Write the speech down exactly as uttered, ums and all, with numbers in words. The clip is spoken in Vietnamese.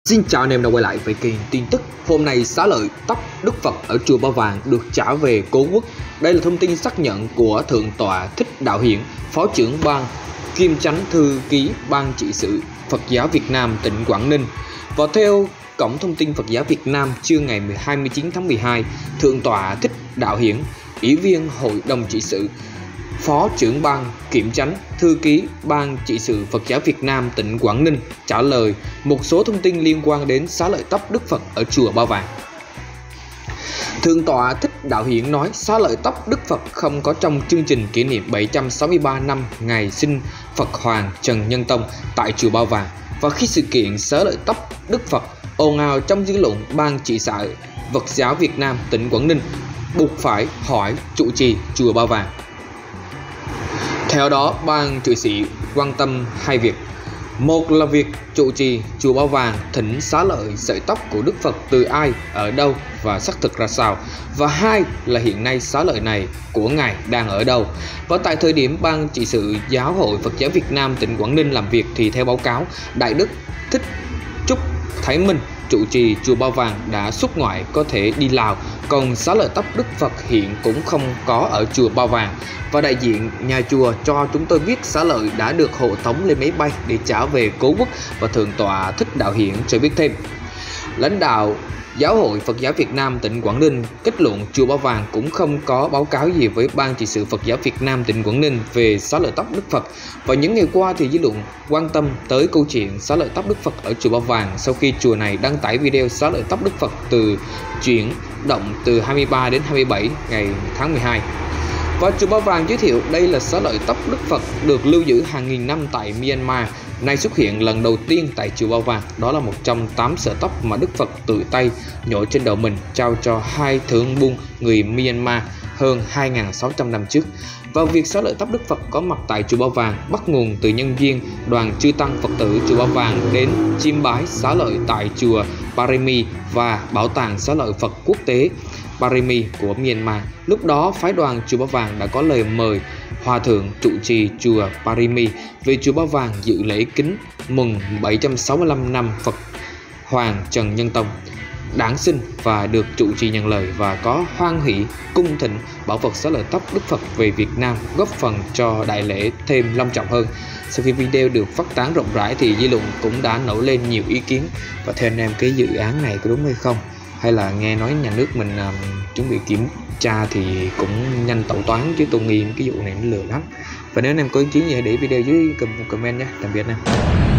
Xin chào anh em đã quay lại với kênh tin tức. Hôm nay xá lợi tóc Đức Phật ở chùa Ba Vàng được trả về Cố Quốc. Đây là thông tin xác nhận của Thượng tọa Thích Đạo Hiển, Phó trưởng ban kiêm chánh thư ký ban trị sự Phật giáo Việt Nam tỉnh Quảng Ninh. Và theo cổng thông tin Phật giáo Việt Nam, trưa ngày hai mươi chín tháng mười hai, Thượng tọa Thích Đạo Hiển, Ủy viên Hội đồng trị sự, Phó trưởng ban kiểm chánh thư ký ban trị sự Phật giáo Việt Nam tỉnh Quảng Ninh trả lời một số thông tin liên quan đến xá lợi tóc Đức Phật ở chùa Ba Vàng. Thượng tọa Thích Đạo Hiển nói xá lợi tóc Đức Phật không có trong chương trình kỷ niệm bảy trăm sáu mươi ba năm ngày sinh Phật Hoàng Trần Nhân Tông tại chùa Ba Vàng. Và khi sự kiện xá lợi tóc Đức Phật ồn ào trong dư luận, ban trị sự Phật giáo Việt Nam tỉnh Quảng Ninh buộc phải hỏi trụ trì chùa Ba Vàng. Theo đó, ban trị sự quan tâm hai việc. Một là việc trụ trì chùa Ba Vàng thỉnh xá lợi sợi tóc của Đức Phật từ ai, ở đâu và xác thực ra sao. Và hai là hiện nay xá lợi này của Ngài đang ở đâu. Và tại thời điểm ban trị sự Giáo hội Phật giáo Việt Nam tỉnh Quảng Ninh làm việc thì theo báo cáo, Đại đức Thích Trúc Thái Minh, trụ trì chùa Ba Vàng đã xuất ngoại, có thể đi Lào, còn xá lợi tóc Đức Phật hiện cũng không có ở chùa Ba Vàng. Và đại diện nhà chùa cho chúng tôi biết xá lợi đã được hộ tống lên máy bay để trả về Cố Quốc. Và Thượng tọa Thích Đạo Hiển cho biết thêm, lãnh đạo Giáo hội Phật giáo Việt Nam tỉnh Quảng Ninh kết luận chùa Ba Vàng cũng không có báo cáo gì với ban trị sự Phật giáo Việt Nam tỉnh Quảng Ninh về xá lợi tóc Đức Phật. Và những ngày qua thì dư luận quan tâm tới câu chuyện xá lợi tóc Đức Phật ở chùa Ba Vàng sau khi chùa này đăng tải video xá lợi tóc Đức Phật từ chuyển động từ hai mươi ba đến hai mươi bảy ngày tháng mười hai. Và chùa Ba Vàng giới thiệu đây là xá lợi tóc Đức Phật được lưu giữ hàng nghìn năm tại Myanmar, nay xuất hiện lần đầu tiên tại chùa Ba Vàng. Đó là một trong tám sợi tóc mà Đức Phật tự tay nhổ trên đầu mình, trao cho hai thượng buôn người Myanmar hơn hai nghìn sáu trăm năm trước. Và việc xá lợi tóc Đức Phật có mặt tại chùa Ba Vàng bắt nguồn từ nhân viên đoàn chư tăng Phật tử chùa Ba Vàng đến chiêm bái xá lợi tại chùa Parimi và bảo tàng xá lợi Phật quốc tế Parimi của Myanmar. Lúc đó, phái đoàn chùa Ba Vàng đã có lời mời Hòa thượng trụ trì chùa Parimi về chùa Ba Vàng dự lễ kính mừng bảy trăm sáu mươi lăm năm Phật Hoàng Trần Nhân Tông đản sinh, và được trụ trì nhận lời và có hoan hỷ cung thỉnh bảo vật xá lợi tóc Đức Phật về Việt Nam, góp phần cho đại lễ thêm long trọng hơn. Sau khi video được phát tán rộng rãi thì dư luận cũng đã nổi lên nhiều ý kiến. Và theo anh em, cái dự án này có đúng hay không? Hay là nghe nói nhà nước mình um, chuẩn bị kiểm tra thì cũng nhanh tẩu toán, chứ tôi nghi cái vụ này nó lừa lắm. Và nếu anh em có ý kiến gì hãy để video dưới comment nhé. Tạm biệt anh em.